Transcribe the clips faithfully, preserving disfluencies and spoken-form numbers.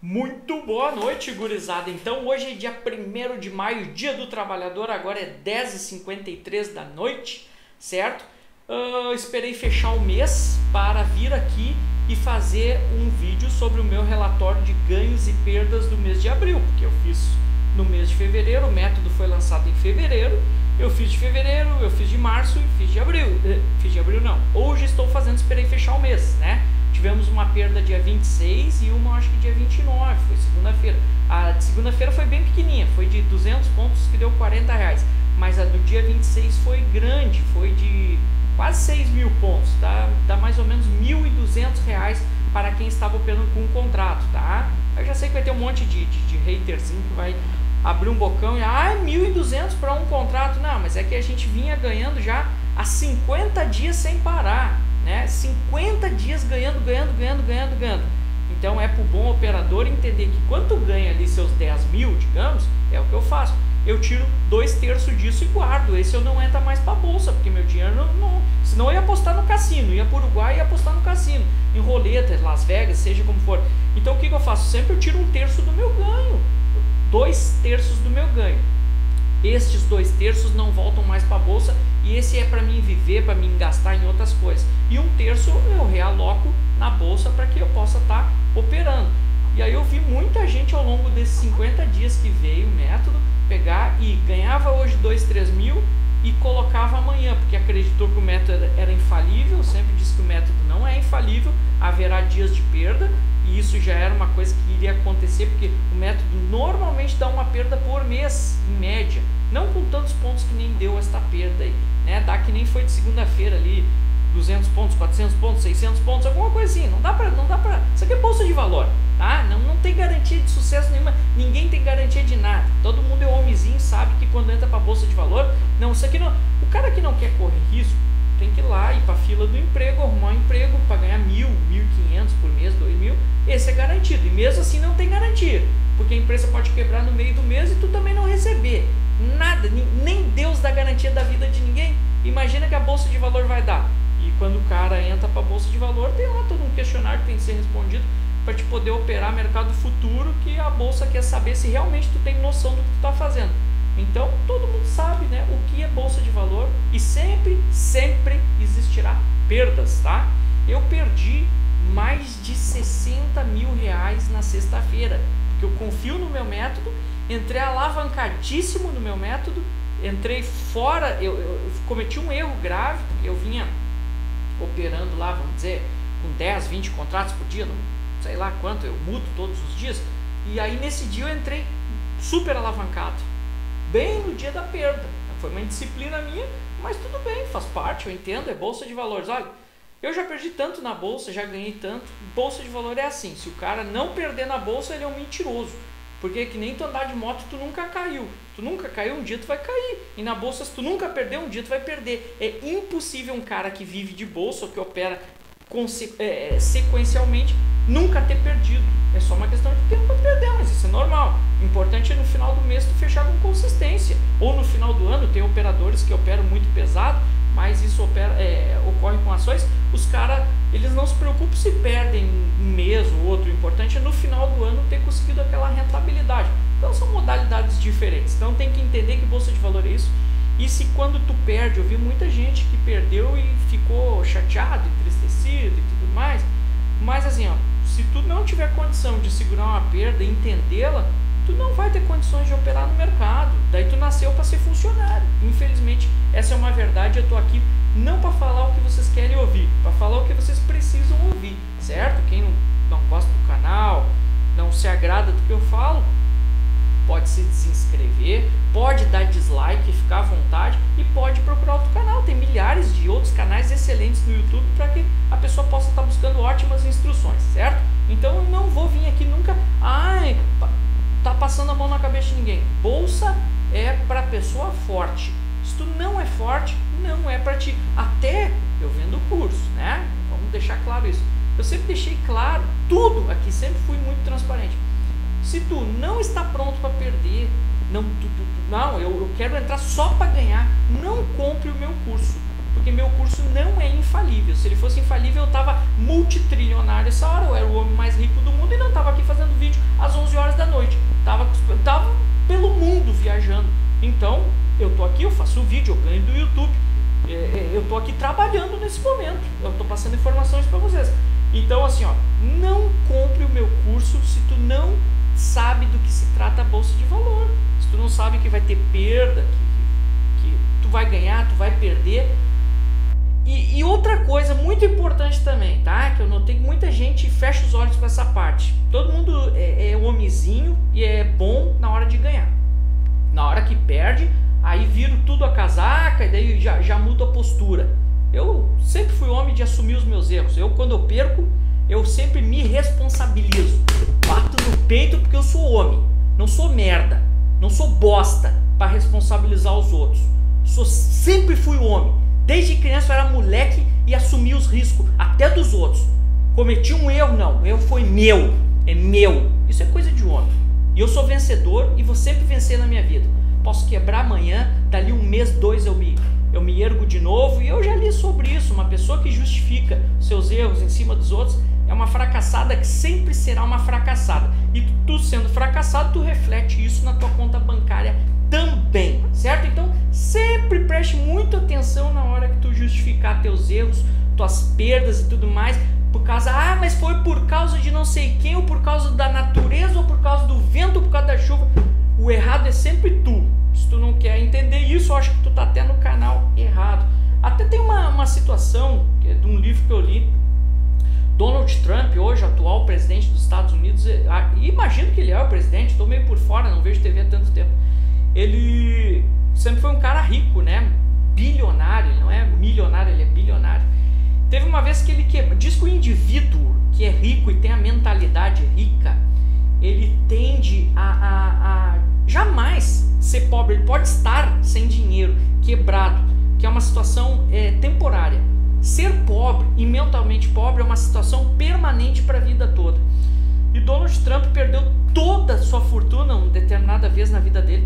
Muito boa noite, gurizada. Então hoje é dia primeiro de maio, dia do trabalhador, agora é dez e cinquenta e três da noite, certo? Uh, esperei fechar o mês para vir aqui e fazer um vídeo sobre o meu relatório de ganhos e perdas do mês de abril, porque eu fiz no mês de fevereiro, o método foi lançado em fevereiro, eu fiz de fevereiro, eu fiz de março e fiz de abril. Fiz de abril não, hoje estou fazendo, esperei fechar o mês, né? Tivemos uma perda dia vinte e seis e uma acho que dia vinte e nove, foi segunda-feira. A de segunda-feira foi bem pequenininha, foi de duzentos pontos que deu quarenta reais. Mas a do dia vinte e seis foi grande, foi de quase seis mil pontos, tá? Dá mais ou menos mil e duzentos reais para quem estava operando com um contrato, tá? Eu já sei que vai ter um monte de, de, de haterzinho que vai abrir um bocão e ah, mil e duzentos para um contrato. Não, mas é que a gente vinha ganhando já há cinquenta dias sem parar, né? cinquenta dias ganhando, ganhando, ganhando, ganhando, ganhando. Então é para o bom operador entender que quando ganha ali seus dez mil, digamos, é o que eu faço. Eu tiro dois terços disso e guardo. Esse eu não entra mais para a bolsa, porque meu dinheiro não, não... Senão eu ia apostar no cassino, ia para o Uruguai e ia apostar no cassino, em roleta, Las Vegas, seja como for. Então o que, que eu faço? Sempre eu tiro um terço do meu ganho, dois terços do meu ganho. Estes dois terços não voltam mais para a bolsa e esse é para mim viver, para mim gastar em outras coisas. E um terço eu realoco na bolsa para que eu possa estar operando. E aí eu vi muita gente ao longo desses cinquenta dias que veio o método pegar e ganhava hoje dois, três mil e colocava amanhã, porque acreditou que o método era infalível. Eu sempre disse que o método não é infalível, haverá dias de perda. E isso já era uma coisa que iria acontecer, porque o método normalmente dá uma perda por mês, em média. Não com tantos pontos que nem deu esta perda aí, né? Dá que nem foi de segunda-feira ali, duzentos pontos, quatrocentos pontos, seiscentos pontos, alguma coisinha. Não dá pra, não dá pra... Isso aqui é bolsa de valor, tá? Não, não tem garantia de sucesso nenhuma, ninguém tem garantia de nada. Todo mundo é homenzinho, sabe que quando entra pra bolsa de valor, não, isso aqui não... O cara que não quer correr risco, tem que ir lá, ir para a fila do emprego, arrumar um emprego para ganhar mil, mil e quinhentos por mês, dois mil, esse é garantido. E mesmo assim não tem garantia, porque a empresa pode quebrar no meio do mês e tu também não receber nada, nem Deus dá garantia da vida de ninguém. Imagina que a bolsa de valor vai dar. E quando o cara entra para a bolsa de valor, tem lá todo um questionário que tem que ser respondido para te poder operar mercado futuro, que a bolsa quer saber se realmente tu tem noção do que tu está fazendo. Então todo mundo sabe, né, o que é bolsa de valor e sempre, sempre existirá perdas, tá? Eu perdi mais de sessenta mil reais na sexta-feira, porque eu confio no meu método, entrei alavancadíssimo no meu método, entrei fora, eu, eu cometi um erro grave, porque eu vinha operando lá, vamos dizer, com dez, vinte contratos por dia, não sei lá quanto, eu mudo todos os dias, e aí nesse dia eu entrei super alavancado, bem no dia da perda. Foi uma indisciplina minha, mas tudo bem, faz parte, eu entendo, é bolsa de valores. Olha, eu já perdi tanto na bolsa, já ganhei tanto. Bolsa de valor é assim, se o cara não perder na bolsa, ele é um mentiroso. Porque é que nem tu andar de moto, tu nunca caiu. Tu nunca caiu, um dia tu vai cair. E na bolsa, se tu nunca perdeu, um dia tu vai perder. É impossível um cara que vive de bolsa, ou que opera é, sequencialmente, nunca ter perdido. É só uma questão de tempo para perder, mas isso é normal. O importante é no final do mês tu fechar com consistência. Ou no final do ano, tem operadores que operam muito pesado, mas isso opera, é, ocorre com ações. Os caras, eles não se preocupam se perdem um mês ou outro. O importante é no final do ano ter conseguido aquela rentabilidade. Então são modalidades diferentes. Então tem que entender que bolsa de valor é isso. E se quando tu perde, eu vi muita gente que perdeu e ficou chateado, entristecido e tudo mais. Mas assim, ó, se tu não tiver condição de segurar uma perda e entendê-la, tu não vai ter condições de operar no mercado. Daí tu nasceu para ser funcionário. Infelizmente, essa é uma verdade. Eu tô aqui não para falar o que vocês querem ouvir, para falar o que vocês precisam ouvir, certo? Quem não, não gosta do canal, não se agrada do que eu falo, pode se desinscrever, pode dar dislike, ficar à vontade e pode procurar outro canal. Tem milhares de outros canais excelentes no YouTube para que a pessoa possa estar buscando ótimas instruções, certo? Então eu não vou vir aqui nunca, ai, tá passando a mão na cabeça de ninguém. Bolsa é para pessoa forte. Se tu não é forte, não é para ti. Até eu vendo curso, né? Vamos deixar claro isso. Eu sempre deixei claro tudo aqui, sempre fui muito transparente. Se tu não está pronto para perder, não, tu, tu, não eu, eu quero entrar só para ganhar, não compre o meu curso. porque meu curso não é infalível. Se ele fosse infalível, eu estava multitrilionário essa hora, eu era o homem mais rico do mundo e não estava aqui fazendo vídeo às onze horas da noite. Tava, tava pelo mundo viajando. Então, eu tô aqui, eu faço vídeo, eu ganho do YouTube. Eu tô aqui trabalhando nesse momento. Eu tô passando informações para vocês. Então, assim, ó, não compre o meu curso se tu não sabe do que se trata a Bolsa de Valor. Se tu não sabe que vai ter perda, que, que tu vai ganhar, tu vai perder. E, e outra coisa muito importante também, tá? Que eu notei que muita gente fecha os olhos para essa parte. Todo mundo é, é homenzinho e é bom na hora de ganhar. Na hora que perde, aí viro tudo a casaca e daí já, já mudo a postura. Eu sempre fui homem de assumir os meus erros. Eu, quando eu perco, eu sempre me responsabilizo. Bato no peito porque eu sou homem. Não sou merda. Não sou bosta para responsabilizar os outros. Sou, sempre fui homem. Desde criança eu era moleque e assumia os riscos, até dos outros. Cometi um erro, não. O erro foi meu. É meu. Isso é coisa de homem. E eu sou vencedor e vou sempre vencer na minha vida. Posso quebrar amanhã, dali um mês, dois eu me, eu me ergo de novo. E eu já li sobre isso. Uma pessoa que justifica seus erros em cima dos outros é uma fracassada que sempre será uma fracassada. E tu, tu sendo fracassado, tu reflete isso na tua conta bancária também, certo? Então, sempre preste muita atenção na hora que tu justificar teus erros, tuas perdas e tudo mais. Por causa, ah, mas foi por causa de não sei quem, ou por causa da natureza, ou por causa do vento, ou por causa da chuva. O errado é sempre tu. Se tu não quer entender isso, eu acho que tu tá até no canal errado. Até tem uma, uma situação que é de um livro que eu li. Donald Trump, hoje atual presidente dos Estados Unidos, e imagino que ele é o presidente, estou meio por fora, não vejo T V há tanto tempo. Ele sempre foi um cara rico, né? Bilionário, ele não é milionário, ele é bilionário. Teve uma vez que ele quebrou. Diz que o indivíduo que é rico e tem a mentalidade rica, ele tende a, a, a jamais ser pobre. Ele pode estar sem dinheiro, quebrado, que é uma situação é, temporária. Ser pobre e mentalmente pobre é uma situação permanente para a vida toda. E Donald Trump perdeu toda a sua fortuna uma determinada vez na vida dele,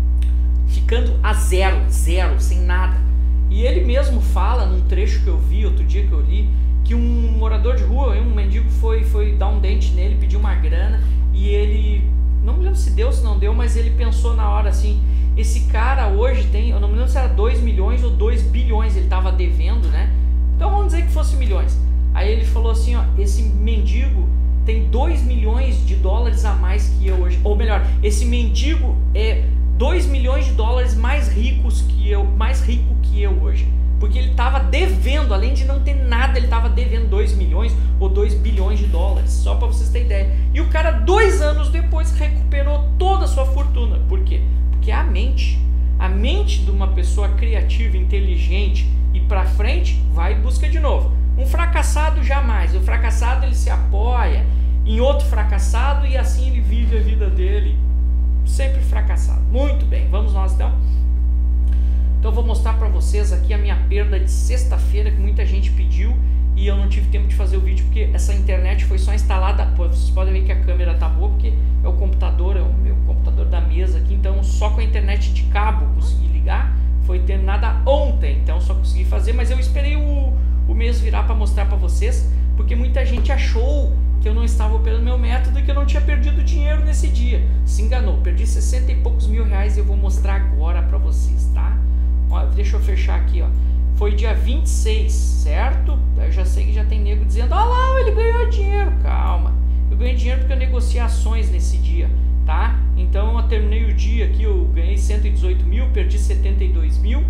ficando a zero, zero, sem nada. E ele mesmo fala num trecho que eu vi, outro dia que eu li, que um morador de rua, um mendigo foi, foi dar um dente nele, pediu uma grana, e ele, não me lembro se deu, se não deu, mas ele pensou na hora assim, esse cara hoje tem, eu não me lembro se era dois milhões ou dois bilhões, ele estava devendo, né? Então vamos dizer que fosse milhões. Aí ele falou assim, ó, esse mendigo tem dois milhões de dólares a mais que eu hoje. Ou melhor, esse mendigo é dois milhões de dólares mais ricos que eu, mais rico que eu hoje. Porque ele estava devendo, além de não ter nada, ele estava devendo dois milhões ou dois bilhões de dólares, só para vocês terem ideia. E o cara, dois anos depois, recuperou toda a sua fortuna. Por quê? Porque a mente, a mente de uma pessoa criativa, inteligente e para frente, vai em busca de novo. Um fracassado jamais. O fracassado, ele se apoia em outro fracassado e assim ele vive a vida dele. Sempre fracassado. Muito bem, vamos nós então. Então eu vou mostrar para vocês aqui a minha perda de sexta-feira, que muita gente pediu e eu não tive tempo de fazer o vídeo porque essa internet foi só instalada. Pô, vocês podem ver que a câmera tá boa porque é o computador, é o meu computador da mesa aqui, então só com a internet de cabo consegui ligar. Foi terminada ontem, então só consegui fazer, mas eu esperei o, o mês virar para mostrar para vocês, porque muita gente achou que eu não estava operando meu método e que eu não tinha perdido dinheiro nesse dia. Se enganou, perdi sessenta e poucos mil reais e eu vou mostrar agora para vocês, tá? Ó, deixa eu fechar aqui, ó. Foi dia vinte e seis, certo? Eu já sei que já tem nego dizendo, ah lá, ele ganhou dinheiro. Calma, eu ganhei dinheiro porque eu negociei ações nesse dia, tá? Então eu terminei o dia aqui, eu ganhei cento e dezoito mil, perdi setenta e dois mil.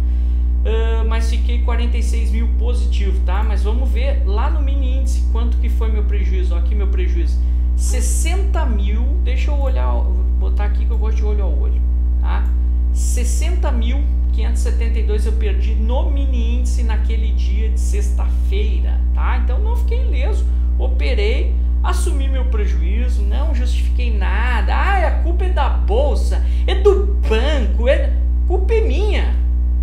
Uh, mas fiquei quarenta e seis mil positivo, tá? Mas vamos ver lá no mini índice quanto que foi meu prejuízo. Ó, aqui meu prejuízo, sessenta mil. Deixa eu olhar, vou botar aqui que eu gosto de olho a olho, tá? sessenta mil quinhentos e setenta e dois eu perdi no mini índice naquele dia de sexta-feira, tá? Então não fiquei ileso, operei, assumi meu prejuízo, não justifiquei nada. Ah, a culpa é da bolsa, é do banco, é... culpa é minha.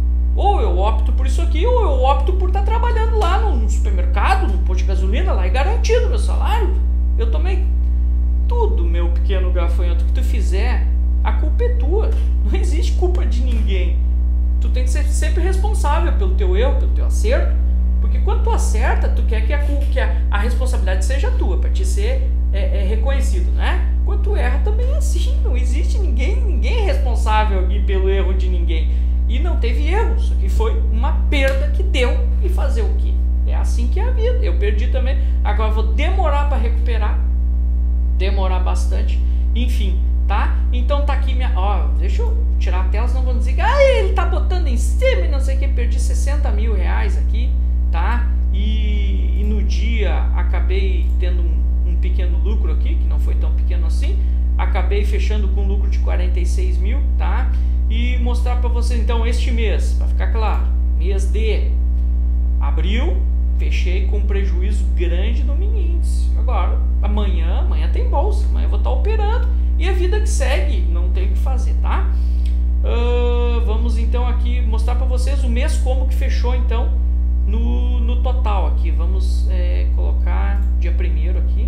Ou eu opto por isso aqui, ou eu opto por estar trabalhando lá no supermercado, no posto de gasolina, lá é garantido meu salário. Eu tomei tudo, meu pequeno gafanhoto, que tu fizer, a culpa é tua. Não existe culpa de ninguém. tu tem que ser sempre responsável pelo teu erro, pelo teu acerto, porque quando tu acerta, tu quer que a, que a, a responsabilidade seja tua, para te ser é, é, reconhecido, né? Quando tu erra também é assim, não existe ninguém, ninguém é responsável aqui pelo erro de ninguém. E não teve erro, isso aqui foi uma perda que deu, e fazer o quê? É assim que é a vida. Eu perdi também, agora vou demorar para recuperar, demorar bastante, enfim, tá? Então tá aqui minha, ó, deixa eu tirar a tela, senão vão dizer, ah, ele tá botando em cima e não sei o que, perdi sessenta mil reais aqui, tá? E, e no dia acabei tendo um, um pequeno lucro aqui, que não foi tão pequeno assim, acabei fechando com um lucro de quarenta e seis mil, tá? E mostrar para vocês então este mês, para ficar claro, mês de abril, fechei com um prejuízo grande no mini índice. Agora, amanhã, amanhã tem bolsa, amanhã eu vou estar operando e a vida que segue, não tem o que fazer, tá? Uh, vamos então aqui mostrar para vocês o mês como que fechou então no, no total aqui. Vamos é, colocar dia primeiro aqui.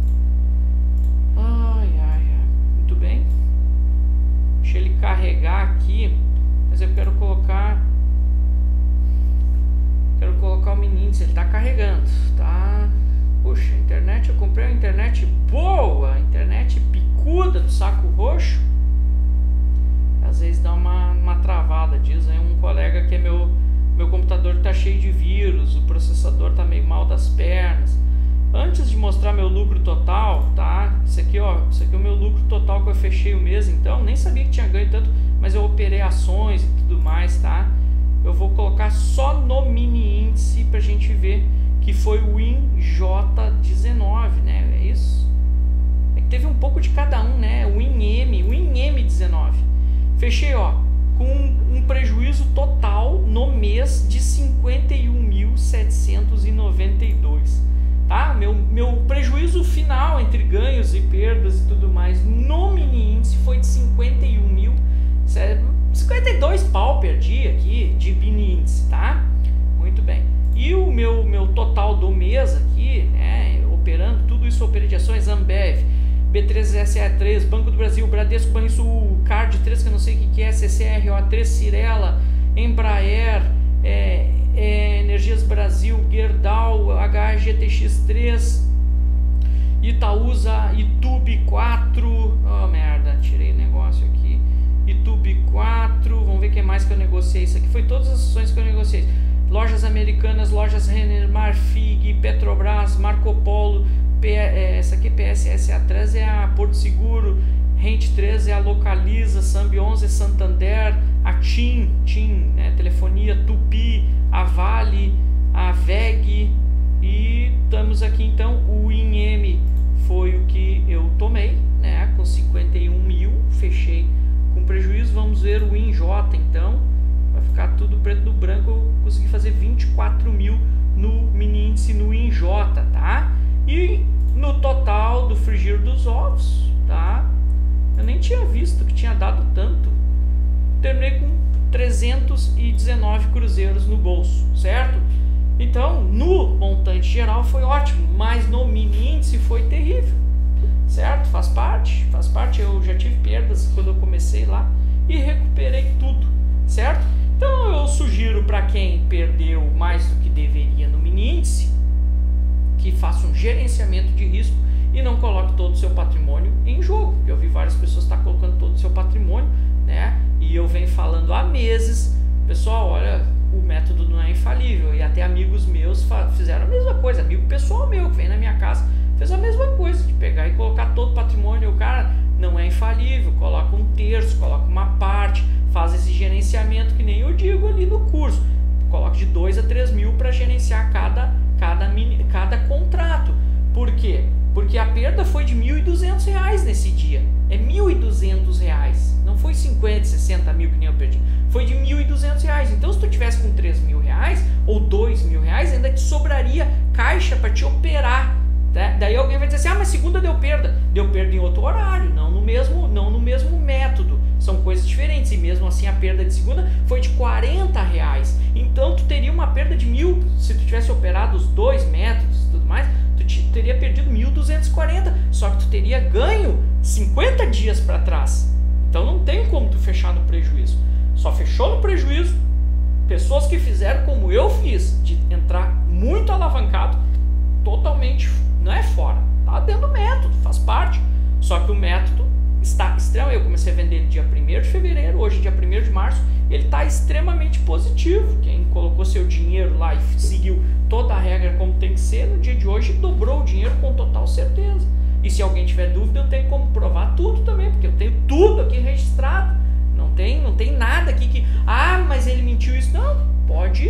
Ai, ai, ai, muito bem. Deixa ele carregar aqui, mas eu quero colocar quero colocar o mini índice, ele tá carregando, tá? Puxa, a internet, eu comprei uma internet boa, a internet picuda do saco roxo, às vezes dá uma, uma travada, diz aí um colega que é meu, meu computador tá cheio de vírus, o processador tá meio mal das pernas. Antes de mostrar meu lucro total, tá? Isso aqui, ó, isso aqui é o meu lucro total que eu fechei o mês, então, nem sabia que tinha ganho tanto, mas eu operei ações e tudo mais, tá? Eu vou colocar só no mini índice pra gente ver que foi o W I N J dezenove, né? É isso? É que teve um pouco de cada um, né? O W I N M, o W I N M dezenove. Fechei, ó, com um prejuízo total no mês de cinquenta e um mil setecentos e noventa e dois. Tá? Meu, meu prejuízo final entre ganhos e perdas e tudo mais no mini índice foi de cinquenta e um mil, cinquenta e dois pau perdi aqui de mini índice, tá? Muito bem. E o meu, meu total do mês aqui, né, operando, tudo isso eu operei de ações, Ambev, B três S A três, Banco do Brasil, Bradesco, Banrisul, Card três, que eu não sei o que, que é, C C R O três, Cirela, Embraer, é, é, Energias Brasil, Gerdau, H G T X três, Itaúsa, Itube quatro, oh merda, tirei o negócio aqui, Itube quatro, vamos ver o que mais que eu negociei, isso aqui foi todas as ações que eu negociei, Lojas Americanas, Lojas Renner, Marfig, Petrobras, Marco Polo, P, é, essa aqui P S S A três é a Porto Seguro, Rente três é a Localiza, Sambi onze é Santander, a TIM, TIM, né, Telefonia, Tupi, a Vale, a V E G, e estamos aqui então, o I N M foi o que eu tomei, né, com cinquenta e um mil, fechei com prejuízo. Vamos ver o I N J então, vai ficar tudo preto no branco, eu consegui fazer vinte e quatro mil no mini índice no I N J, tá? E no total do frigir dos ovos, tá? Eu nem tinha visto que tinha dado tanto. Terminei com trezentos e dezenove cruzeiros no bolso, certo? Então, no montante geral foi ótimo, mas no mini índice foi terrível, certo? Faz parte, faz parte. Eu já tive perdas quando eu comecei lá e recuperei tudo, certo? Então, eu sugiro para quem perdeu mais do que deveria no mini índice, que faça um gerenciamento de risco e não coloque todo o seu patrimônio em jogo. Eu vi várias pessoas estar tá colocando todo o seu patrimônio, né? E eu venho falando há meses, pessoal, olha, o método não é infalível. E até amigos meus fizeram a mesma coisa. Amigo pessoal meu que vem na minha casa fez a mesma coisa, de pegar e colocar todo o patrimônio. O cara não é infalível, coloca um terço, coloca uma parte, faz esse gerenciamento que nem eu digo ali no curso. Coloca de dois a três mil para gerenciar cada, cada, mini, cada contrato. Por quê? Porque a perda foi de mil e duzentos reais nesse dia. É mil e duzentos reais. Não foi cinquenta, sessenta mil que nem eu perdi. Foi de mil e duzentos reais. Então, se tu tivesse com três mil reais ou dois mil reais, ainda te sobraria caixa para te operar. Tá? Daí alguém vai dizer assim, ah, mas segunda deu perda. Deu perda em outro horário, não no mesmo, não no mesmo método. São coisas diferentes. E mesmo assim, a perda de segunda foi de quarenta reais. Então, tu teria uma perda de mil, se tu tivesse operado os dois métodos e tudo mais, tu teria perdido mil duzentos e quarenta, só que tu teria ganho cinquenta dias para trás. Então não tem como tu fechar no prejuízo. Só Só fechou no prejuízo. Pessoas que fizeram como eu fiz, de entrar muito alavancado, totalmente, não é fora, tá dentro do método, faz parte. Só que o método está extremo. Eu comecei a vender ele dia primeiro de fevereiro, hoje dia primeiro de março, ele está extremamente positivo. Quem colocou seu dinheiro lá e seguiu toda a regra como tem que ser, no dia de hoje dobrou o dinheiro com total certeza. E se alguém tiver dúvida, eu tenho como provar tudo também, porque eu tenho tudo aqui registrado. Não tem, não tem nada aqui que, ah, mas ele mentiu isso. Não, pode,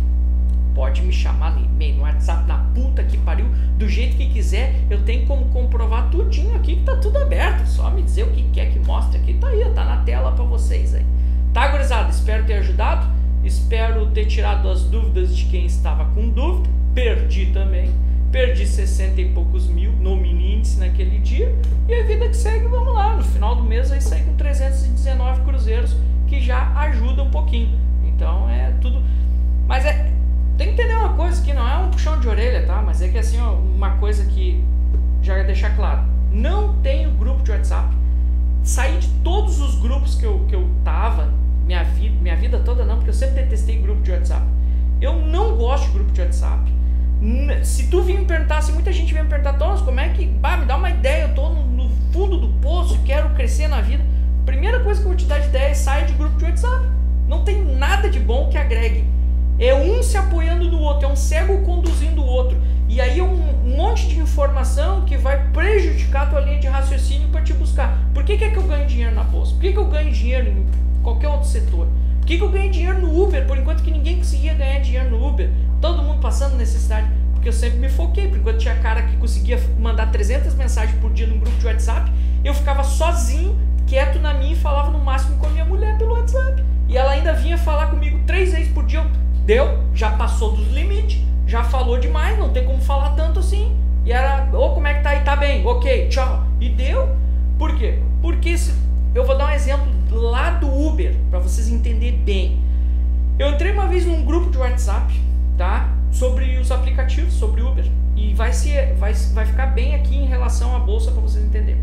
pode me chamar no e-mail, no WhatsApp, na puta que pariu, do jeito que quiser. Eu tenho como comprovar tudinho aqui, que tá tudo aberto. Só me dizer o que quer que mostre aqui, tá aí, tá na tela pra vocês aí. Tá, gurizada? Espero ter ajudado. Espero ter tirado as dúvidas de quem estava com dúvida. Perdi também. Perdi sessenta e poucos mil no mini índice naquele dia. E a vida que segue, vamos lá. No final do mês aí sai com trezentos e dezenove cruzeiros, que já ajuda um pouquinho. Então é tudo. Mas é. Tem que entender uma coisa que não é um puxão de orelha, tá? Mas é que assim, ó, uma coisa que já ia deixar claro. Não tenho grupo de WhatsApp. Saí de todos os grupos que eu, que eu tava, minha vida, minha vida toda não, porque eu sempre detestei grupo de WhatsApp. Eu não gosto de grupo de WhatsApp. Se tu vir me perguntar, se muita gente vem me perguntar, Thomas, como é que, bah, me dá uma ideia, eu tô no, no fundo do poço, quero crescer na vida. Primeira coisa que eu vou te dar de ideia é sair de grupo de WhatsApp. Não tem nada de bom que agregue. É um se apoiando no outro, é um cego conduzindo o outro. E aí é um, um monte de informação que vai prejudicar a tua linha de raciocínio para te buscar. Por que, que é que eu ganho dinheiro na bolsa? Por que, que eu ganho dinheiro em qualquer outro setor? Por que, que eu ganho dinheiro no Uber, por enquanto que ninguém conseguia ganhar dinheiro no Uber? Todo mundo passando necessidade. Porque eu sempre me foquei, por enquanto tinha cara que conseguia mandar trezentas mensagens por dia num grupo de WhatsApp, eu ficava sozinho, quieto na minha e falava no máximo com a minha mulher pelo WhatsApp. E ela ainda vinha falar comigo três vezes por dia. Eu, deu, já passou dos limites, já falou demais, não tem como falar tanto assim. E era, ô, oh, como é que tá aí? Tá bem, ok, tchau. E deu. Por quê? Porque se, eu vou dar um exemplo lá do Uber, para vocês entenderem bem. Eu entrei uma vez num grupo de WhatsApp, tá? Sobre os aplicativos, sobre Uber. E vai, ser, vai, vai ficar bem aqui em relação à bolsa para vocês entenderem.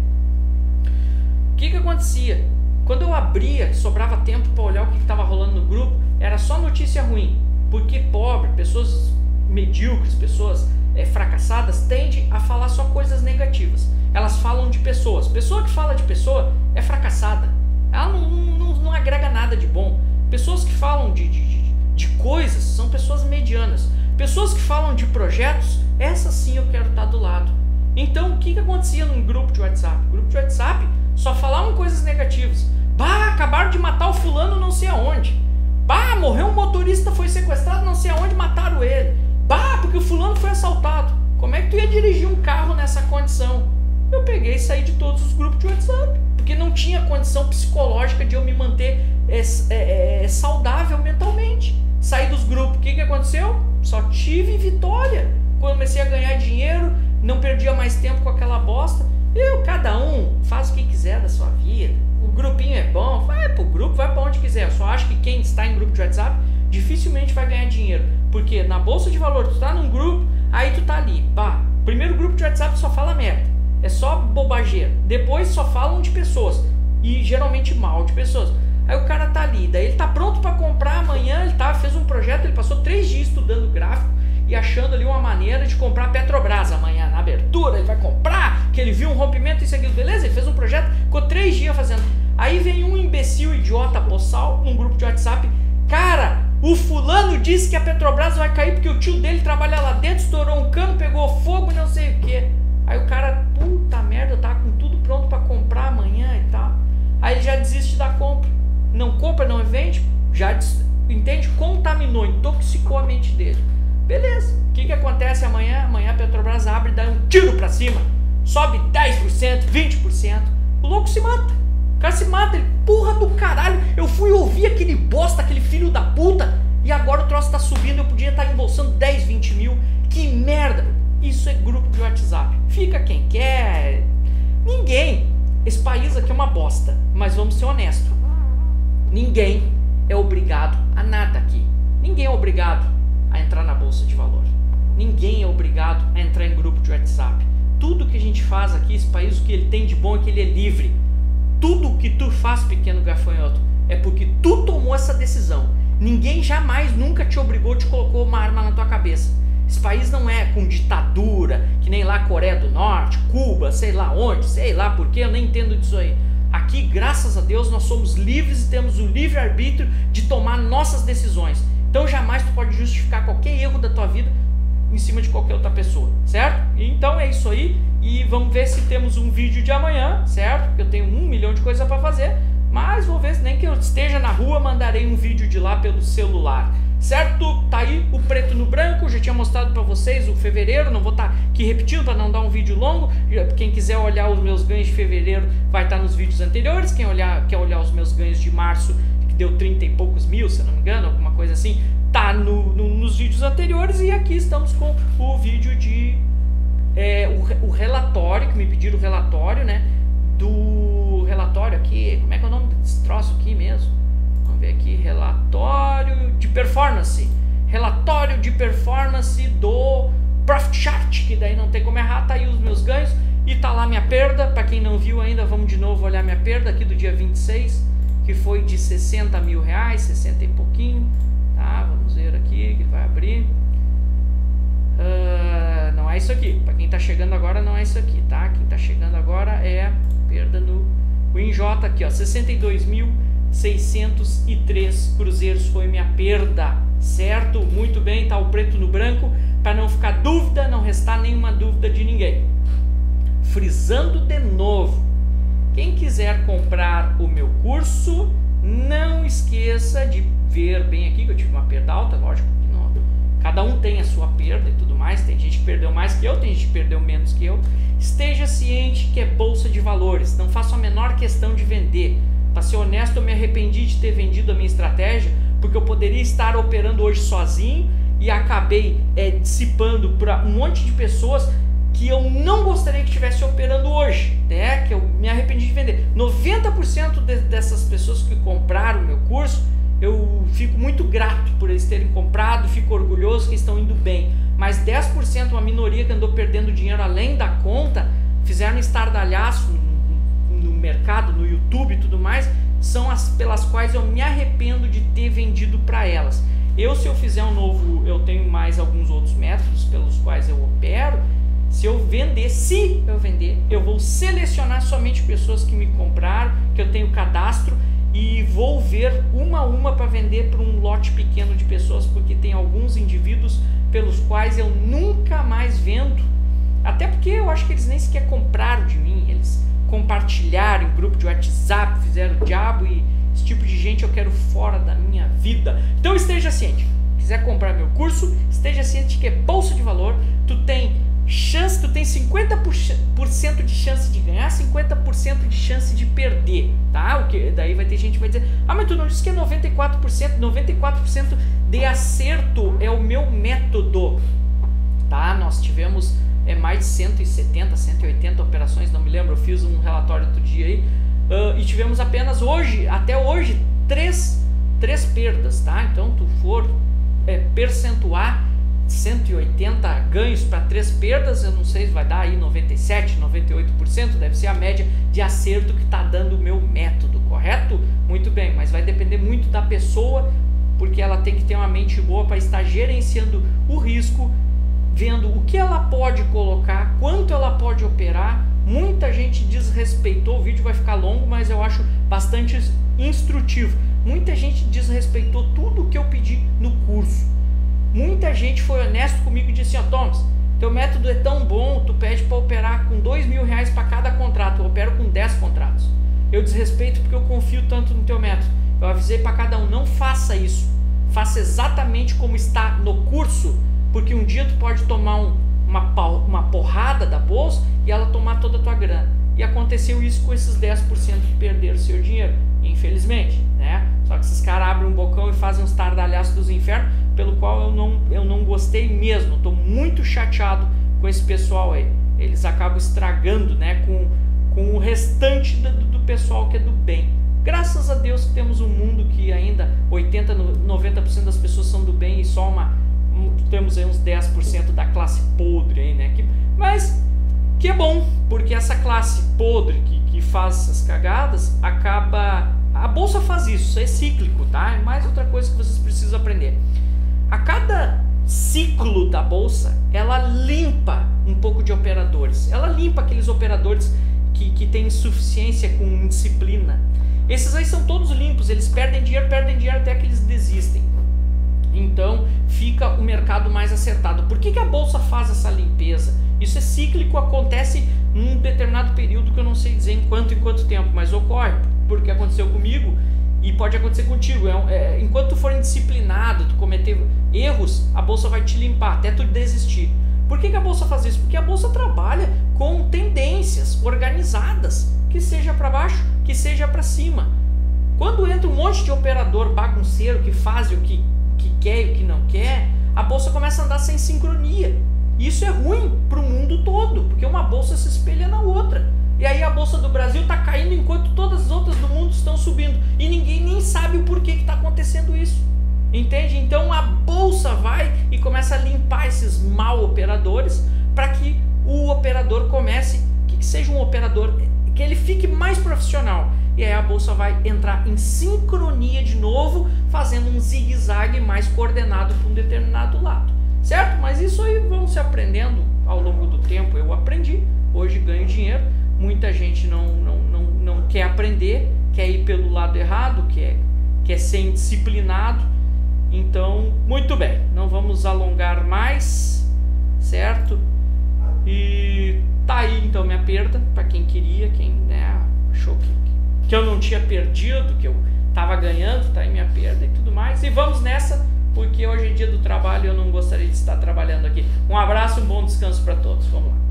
O que que acontecia? Quando eu abria, sobrava tempo para olhar o que estava rolando no grupo, era só notícia ruim. Porque pobre, pessoas medíocres, pessoas é, fracassadas, tendem a falar só coisas negativas. Elas falam de pessoas. Pessoa que fala de pessoa é fracassada. Ela não, não, não agrega nada de bom. Pessoas que falam de, de, de, de coisas são pessoas medianas. Pessoas que falam de projetos, essas sim eu quero estar do lado. Então, o que, que acontecia num grupo de WhatsApp? O grupo de WhatsApp só falavam coisas negativas. Bah, acabaram de matar o fulano não sei aonde. Bah, morreu um motorista, foi sequestrado não sei aonde, mataram ele. Bah, porque o fulano foi assaltado. Como é que tu ia dirigir um carro nessa condição? Eu peguei e saí de todos os grupos de WhatsApp. Porque não tinha condição psicológica de eu me manter é, é, é, saudável mentalmente. Saí dos grupos, o que, que aconteceu? Só tive vitória. Quando comecei a ganhar dinheiro, não perdia mais tempo com aquela bosta. Eu, cada um faz o que quiser da sua vida. O grupinho é bom, vai pro grupo, vai pra onde quiser. Eu só acho que quem está em grupo de WhatsApp dificilmente vai ganhar dinheiro. Porque na bolsa de valor, tu tá num grupo, aí tu tá ali, pá. Primeiro grupo de WhatsApp só fala merda. É só bobageira. Depois só falam de pessoas. E geralmente mal de pessoas. Aí o cara tá ali, daí ele tá pronto para comprar amanhã, ele tá, fez um projeto, ele passou três dias estudando gráfico e achando ali uma maneira de comprar a Petrobras amanhã, na abertura, ele vai comprar, que ele viu um rompimento, isso aqui, beleza, ele fez um projeto, ficou três dias fazendo. Aí vem um imbecil, idiota, boçal, num grupo de WhatsApp, cara, o fulano disse que a Petrobras vai cair porque o tio dele trabalha lá dentro, estourou um cano, pegou fogo e não sei o que. Aí o cara, puta merda, eu tava com tudo pronto para comprar amanhã e tal. Aí ele já desiste da compra. Não compra, não vende, já entende, contaminou, intoxicou a mente dele. Beleza, o que, que acontece amanhã? Amanhã a Petrobras abre e dá um tiro pra cima, sobe dez por cento, vinte por cento, o louco se mata. O cara se mata, ele, porra do caralho, eu fui ouvir aquele bosta, aquele filho da puta, e agora o troço tá subindo, eu podia estar embolsando dez, vinte mil, que merda. Isso é grupo de WhatsApp, fica quem quer, ninguém. Esse país aqui é uma bosta, mas vamos ser honestos. Ninguém é obrigado a nada aqui. Ninguém é obrigado a entrar na bolsa de valor. Ninguém é obrigado a entrar em grupo de WhatsApp. Tudo que a gente faz aqui, esse país, o que ele tem de bom é que ele é livre. Tudo que tu faz, pequeno gafanhoto, é porque tu tomou essa decisão. Ninguém jamais, nunca te obrigou, te colocou uma arma na tua cabeça. Esse país não é com ditadura, que nem lá Coreia do Norte, Cuba, sei lá onde, sei lá porquê, eu nem entendo disso aí. Aqui, graças a Deus, nós somos livres e temos o livre-arbítrio de tomar nossas decisões. Então jamais tu pode justificar qualquer erro da tua vida em cima de qualquer outra pessoa, certo? Então é isso aí, e vamos ver se temos um vídeo de amanhã, certo? Porque eu tenho um milhão de coisas para fazer, mas vou ver se nem que eu esteja na rua, mandarei um vídeo de lá pelo celular, certo? Tá aí o preto no branco, já tinha mostrado para vocês o fevereiro, não vou estar tá aqui repetindo para não dar um vídeo longo. Quem quiser olhar os meus ganhos de fevereiro vai estar tá nos vídeos anteriores, quem olhar, quer olhar os meus ganhos de março, que deu trinta e poucos mil, se não me engano, alguma coisa assim, tá no, no, nos vídeos anteriores. E aqui estamos com o vídeo de é, o, o relatório, que me pediram o relatório, né, do relatório aqui, como é que é o nome desse troço aqui mesmo? Vamos ver aqui, relatório de performance, relatório de performance do Profit Chart, que daí não tem como errar, tá aí os meus ganhos e tá lá minha perda. Para quem não viu ainda, vamos de novo olhar minha perda aqui do dia vinte e seis, que foi de sessenta mil reais, sessenta e pouquinho, tá? Vamos ver aqui, que vai abrir. Uh, não é isso aqui, para quem tá chegando agora não é isso aqui, tá? Quem tá chegando agora é perda no WinJ aqui, ó, sessenta e dois mil seiscentos e três cruzeiros foi minha perda, certo? Muito bem, tá o preto no branco, para não ficar dúvida, não restar nenhuma dúvida de ninguém. Frisando de novo, quem quiser comprar o meu curso, não esqueça de ver bem aqui que eu tive uma perda alta, lógico que não, cada um tem a sua perda e tudo mais, tem gente que perdeu mais que eu, tem gente que perdeu menos que eu. Esteja ciente que é bolsa de valores, não faço a menor questão de vender. Para ser honesto, eu me arrependi de ter vendido a minha estratégia, porque eu poderia estar operando hoje sozinho e acabei é, dissipando para um monte de pessoas que eu não gostaria que estivesse operando hoje, né? Que eu me arrependi de vender. noventa por cento de, dessas pessoas que compraram o meu curso, eu fico muito grato por eles terem comprado, fico orgulhoso que estão indo bem. Mas dez por cento, uma minoria que andou perdendo dinheiro além da conta, fizeram estardalhaço no, no mercado, no YouTube e tudo mais, são as pelas quais eu me arrependo de ter vendido para elas. Eu, se eu fizer um novo, eu tenho mais alguns outros métodos pelos quais eu opero. Se eu vender, se eu vender, eu vou selecionar somente pessoas que me compraram, que eu tenho cadastro, e vou ver uma a uma para vender para um lote pequeno de pessoas, porque tem alguns indivíduos pelos quais eu nunca mais vendo, até porque eu acho que eles nem sequer compraram de mim, eles compartilharam em grupo de WhatsApp, fizeram o diabo, e esse tipo de gente eu quero fora da minha vida. Então esteja ciente, quiser comprar meu curso, esteja ciente que é bolsa de valor, tu tem chance, tu tem cinquenta por cento de chance de ganhar, cinquenta por cento de chance de perder, tá? O que daí vai ter gente que vai dizer: "Ah, mas tu não disse que é noventa e quatro por cento, noventa e quatro por cento de acerto é o meu método". Tá? Nós tivemos é mais de cento e setenta, cento e oitenta operações, não me lembro, eu fiz um relatório outro dia aí, uh, e tivemos apenas hoje, até hoje, três, três perdas, tá? Então, tu for é, percentuar cento e oitenta ganhos para três perdas, eu não sei se vai dar aí noventa e sete, noventa e oito por cento, deve ser a média de acerto que está dando o meu método, correto? Muito bem, mas vai depender muito da pessoa, porque ela tem que ter uma mente boa para estar gerenciando o risco, vendo o que ela pode colocar, quanto ela pode operar. Muita gente desrespeitou, o vídeo vai ficar longo, mas eu acho bastante instrutivo. Muita gente desrespeitou tudo o que eu pedi no curso. Muita gente foi honesto comigo e disse: ó, Thomas, teu método é tão bom, tu pede para operar com dois mil reais para cada contrato, eu opero com dez contratos. Eu desrespeito porque eu confio tanto no teu método. Eu avisei para cada um: não faça isso, faça exatamente como está no curso, porque um dia tu pode tomar um, uma, uma porrada da bolsa e ela tomar toda a tua grana. E aconteceu isso com esses dez por cento que perderam seu dinheiro, infelizmente, né? Só que esses caras abrem um bocão e fazem uns tardalhaços dos infernos, pelo qual eu não, eu não gostei mesmo. Estou muito chateado com esse pessoal aí. Eles acabam estragando, né, com, com o restante do, do pessoal que é do bem. Graças a Deus que temos um mundo que ainda oitenta, noventa por cento das pessoas são do bem, e só uma, um, temos aí uns dez por cento da classe podre aí, né? Que, mas que é bom, porque essa classe podre que, que faz essas cagadas acaba a bolsa faz isso, é cíclico, tá? É mais outra coisa que vocês precisam aprender. A cada ciclo da bolsa, ela limpa um pouco de operadores. Ela limpa aqueles operadores que, que têm insuficiência com disciplina. Esses aí são todos limpos, eles perdem dinheiro, perdem dinheiro até que eles desistem. Então fica o mercado mais acertado. Por que que a bolsa faz essa limpeza? Isso é cíclico, acontece num determinado período que eu não sei dizer em quanto, em quanto tempo, mas ocorre, porque aconteceu comigo e pode acontecer contigo. É, é, enquanto tu for indisciplinado, tu cometer erros, a bolsa vai te limpar até tu desistir. Por que que a bolsa faz isso? Porque a bolsa trabalha com tendências organizadas, que seja para baixo, que seja para cima. Quando entra um monte de operador bagunceiro que faz o que, que quer e o que não quer, a bolsa começa a andar sem sincronia. Isso é ruim para o mundo todo, porque uma bolsa se espelha na outra. E aí a bolsa do Brasil está caindo enquanto todas as outras do mundo estão subindo. E ninguém nem sabe o porquê que está acontecendo isso. Entende? Então a bolsa vai e começa a limpar esses mal operadores para que o operador comece, que, que seja um operador, que ele fique mais profissional. E aí a bolsa vai entrar em sincronia de novo, fazendo um zigue-zague mais coordenado para um determinado lado. Certo? Mas isso aí vamos se aprendendo ao longo do tempo. Eu aprendi, hoje ganho dinheiro. Muita gente não, não, não, não quer aprender, quer ir pelo lado errado, quer, quer ser indisciplinado. Então, muito bem, não vamos alongar mais, certo? E tá aí então minha perda, para quem queria, quem, né, achou que, que eu não tinha perdido, que eu tava ganhando, tá aí minha perda e tudo mais. E vamos nessa, porque hoje é dia do trabalho e eu não gostaria de estar trabalhando aqui. Um abraço e um bom descanso para todos, vamos lá.